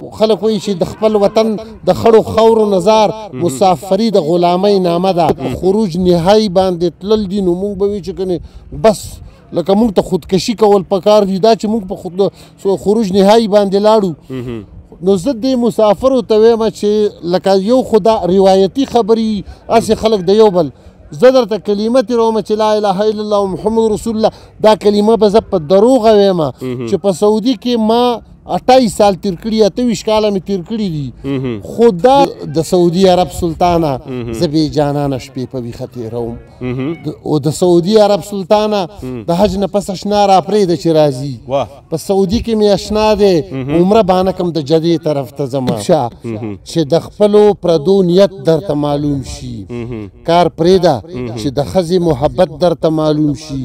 خلک وایي چې د خپل وطن د خړو خاورو نظار مسافري د غلامۍ نامه ده. خروج نهایي باندې تلل دي نو موږ به وایو چې کنې بس لکه موږ ته خودکشي کول پکار دي. دا چې موږ په خروج نهایي باندې لاړو نو زه دې مسافرو ته وایم چې لکه یو خو دا روایتي خبرې هسې خلک د یو بل زه درته کلمه تېروم چې لا اله الا الله محمد رسول الله دا کلمه به زه په دروغه وایم چې په سعودي کې ما 28 سال تیر کړي 28 کاله مې تیر کړي دي خو دا د سعودي عرب سلطانه زه بې جانانه شپې په ویښه تېروم او د سعودي عرب سلطانه د حج نه پس اشنا راپرېږده چې راځي په سعودي کې مې اشنا دی عمره بانه کم د جدې طرف ته ځمه چې د خپلو پردو نیت درته معلوم شي کار پرېږده چې د ښځې محبت درته معلوم شي.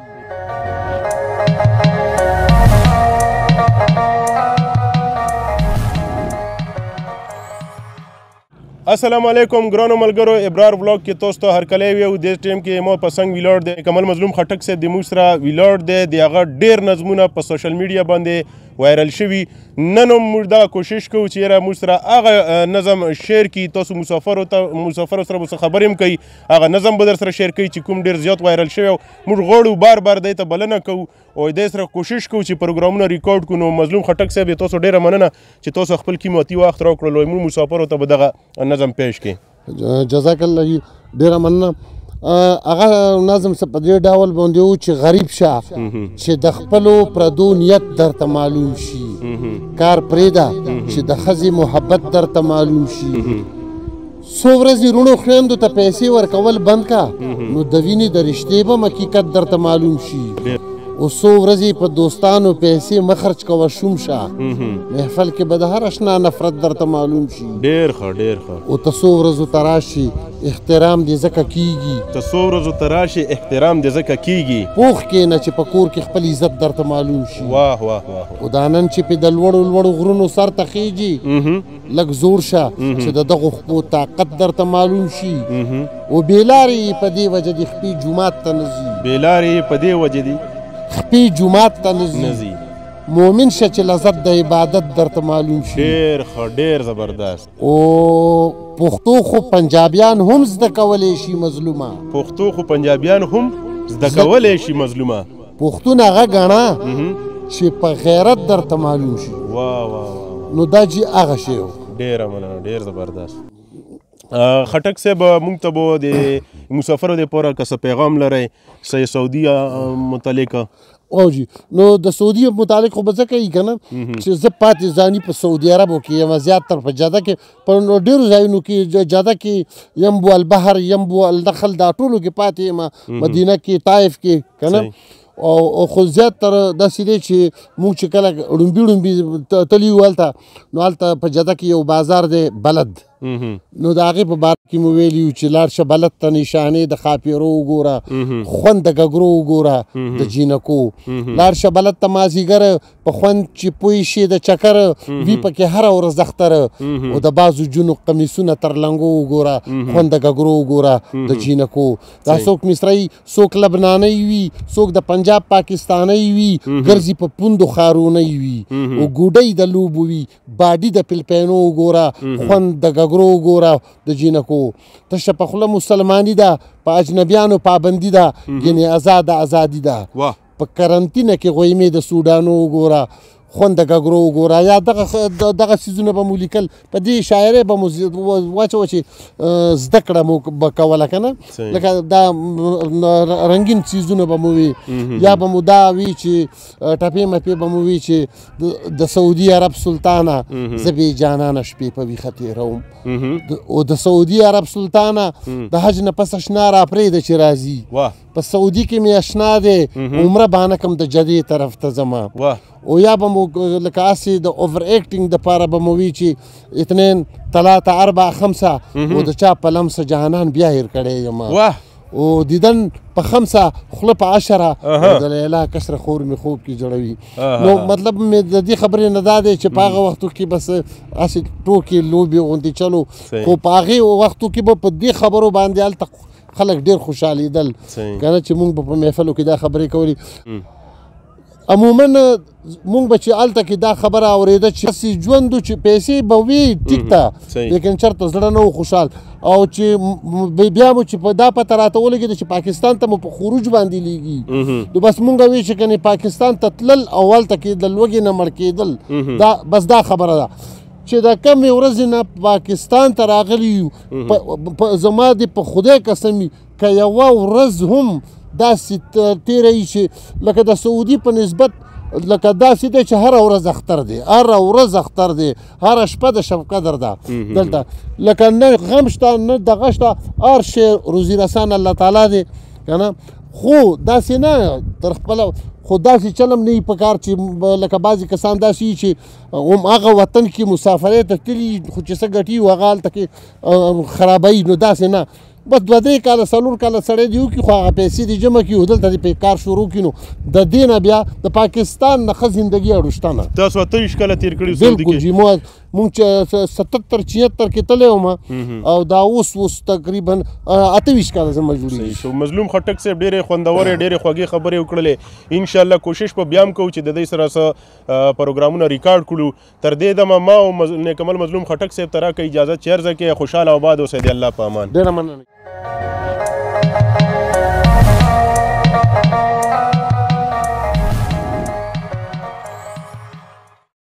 السلام علیکم ګرانو ملګرو ابرار بلاګ کې تاسو ته هرکلی ویو د ټیم کې مو په څنګ ویلاړ دی کمل مظلوم خټک صاحب د موږ سره ویلاړ دی د هغه ډېر نظمونه په سوشل میډیا باندې وایرل شوي نن هم موږ دغه کوشش کوو چې یاره موږ سره هغه نظم شیر کړي تاسو مسافرو سره به څه خبرې هم کوي هغه نظم به در سره شیر کوي چې کوم ډېر زیات وایرل شوی موږ غواړو بار بار دی ته بلنه کوو او دی سره کوشش کوو چې پروګرامونه ریکارډ کړو. نو مظلوم خټک صاحب تاسو ډېره مننه چې تاسو خپل قیمتي وخت راکړلو موږ مسافرو ته به دغه نظم پیش کړي. جزاک الله ډېره مننه. هغه نظم څه په دې ډول باندې و چې غریب شه چې د خپلو پردو نیت درته معلوم شي کار پرېږده چې د ښځې محبت درته معلوم شي. څو ورځې روڼو خویندو ته پیسې ورکول بند کا نو د وینې د رشتې به حقیقت درته معلوم شي. او څو ورځې په دوستانو پیسې مه خرچ کوه شوم شه محفل کې به د هر اشنا نفرت درته معلوم شي. ډېر ښه ډېر ښه. او ته څو ورځو ته راشي احترام دې ځکه کېږي ته څو ورځو ته راشي احترام دې ځکه کېږي پوخ کښېنه چې په کور کې خپل عزت درته معلوم شي. واه واه واه. او دا نن چې په د لوړو لوړو غرونو سر ته خیږي لږ زور شه چې د دغو خپو طاقت درته معلوم شي. او بېلارې په دې وجه دې خپې جومات ته نه ځي بېلارې په دې وجه دي خپې جومات ته نه ځي مؤمن شه چې لذت د عبادت درته معلوم شي. ډېر ښه ډېر زبردست. او پښتو خو پنجابیان هم زده کولی شي مظلومه پښتو خو پنجابیان هم زده کولی شي مظلومه پښتون هغه ګڼه چې په غیرت درته معلوم شي. واه واه. نو دا چې هغه شی و. ډېره مننه ډېر زبردست. خټک صاحب موږ ته به د مسافرو دپاره که څه پیغام لرئ څه سعودي متعلق او جی نو د سعودي متعلق خو به څه کوي که نه چې زه پاتې ځاني په سعودي عربو کې یم زیات تر په جده کې په ډېرو ځایونو کې جده کې یمبو البحر یمبو النخل دا ټولو کې پاتې یم مدینه کې طایف کې که نه او خو زیات تر داسې دی چې موږ چې کله ړومبي ړومبي تلي یو هلته نو هلته په جده کې یو بازار دی بلد نو د هغې په باره کې مو ویلي وو چې لاړ شه بلد ته نشانې د ښاپېرو وګوره خوند د ګګرو وګوره د جینکو لاړ شه بلد ته مازدیګر په خوند چې پوه شي د چکر وي پکې هره ورځ اختره او د بعضو جونو قمیصونه تر لنګو وګوره خوند د ګګرو وګوره د جینکو دا څوک مصري څوک لبنانۍ وي څوک د پنجاب پاکستانۍ وي ګرځي په پوندو ښارونۍ وي او ګوډۍ د لوبو وي باډي د پلپینو وګوره خوند د ګګرو وګوره د جینکو تشه په خوله مسلماني ده په اجنبیانو پابندي ده یعنې ازادي ده په کرنتینه کې غویمې د سوډانو وګوره خوند د ګګرو وګوره یا دغه څیزونه به مو لیکل په دې شاعرۍ به مو واچوه چې زده کړه مو به کوله که نه لکه دا رنګین څیزونه به مو وي یا به مو دا وي چې ټپې مپې به مو وي چې د سعودي عرب سلطانه زه بې جانانه شپې په ویښه تېروم او د سعودي عرب سلطانه د حج نه پس اشنا راپرېږده چې راځي په سعودي کې مې اشنا دی عمره بانه کم د جدې طرف ته ځمه او یا به مو لکه هسې د اوور ایکټینګ دپاره به مو وي چې اثنین ثلاثه اربع خمسه او د چا په لمسه جهانان بیا هېر کړی یم او دیدن په خمسه خوله په عشره او د لیلا کشره خور مې خوب کې جوړوي نو مطلب مې د دې خبرې نه دا دی چې په هغه وختو کې بس هسې ټوکې لوبې غوندې چلو خو په هغې وختو کې به په دې خبرو باندې هلته خلک ډېر خوشحالېدل که نه چې موږ به په محفلو کې دا خبرې کولې عموما مونږ به چې هلته کې دا خبره اورېده چې هسې ژوند چې پیسې به وي ټیک ته لیکن چېرته زړه نه و خوشحال او چې بیا مو چې په دا پته راته ولګېده چې پاکستان ته مو په خروج باندې لیږي نو بس مونږ وی چې کنې پاکستان ته تلل او هلته کې د لوږې نه مړ کېدل دا بس دا خبره ده چې د کمې ورځې نه پاکستان ته راغلي یو زما دې په خدای قسم که یوه ورځ هم داسې تېروي چې لکه د سعودي په نسبت لکه داسې دی چې هره ورځ اختر دی هره ورځ اختر دی هره شپه د شب قدر ده دلته لکه نه غم شته نه دغه شته هر شی روزي رسان الله تعالی دی که نه خو داسې نه تر خپله خو داسې چلم نه وي په کار چې لکه بعضې کسان داسې وي چې هم هغه وطن کې مسافرۍ ته تلي خو چې څه ګټي وي هغه هلته کې خرابوي نو داسې نه بس 2-3 کاله 4 کاله سړی دې وکړي خو هغه پیسې دې جمع کړي او دلته دې پې کار شروع کړي نو د دې نه بیا د پاکستان نه ښه زندګي اړو شته نه تاسو 28 کاله تېر کړي سعودي بالکل جی مونږ چې 77-76 کې تللی وم او دا اوس تقریبا 28 کاله زما جوړېږي مظلوم خټک صاحب ډېرې خوندورې ډېرې خوږې خبرې وکړلې انشاءالله کوشش به بیا هم کوو چې د دوی سره څه پروګرامونه ریکارډ کړو تر دې دمه ما او نیکمل مظلوم خټک صاحب ته راکړه اجازه چې عرضه کې خوشحاله آباد اوسئ د الله په امان ډېره مننه